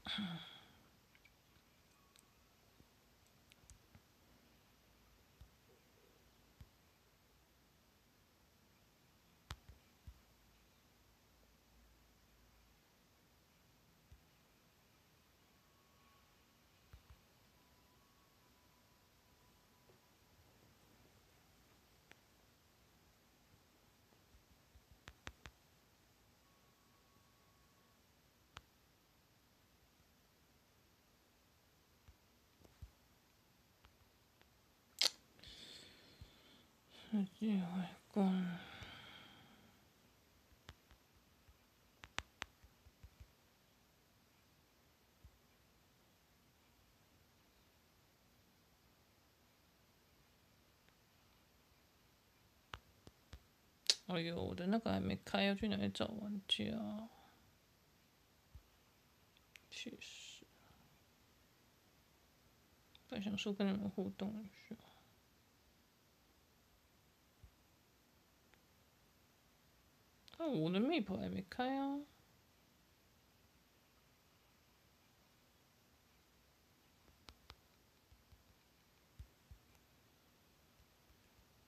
世界外观。哎呦，我的那个还没开，要去哪里找玩家？去死！本想说跟你们互动一下。我的 map 还没开啊。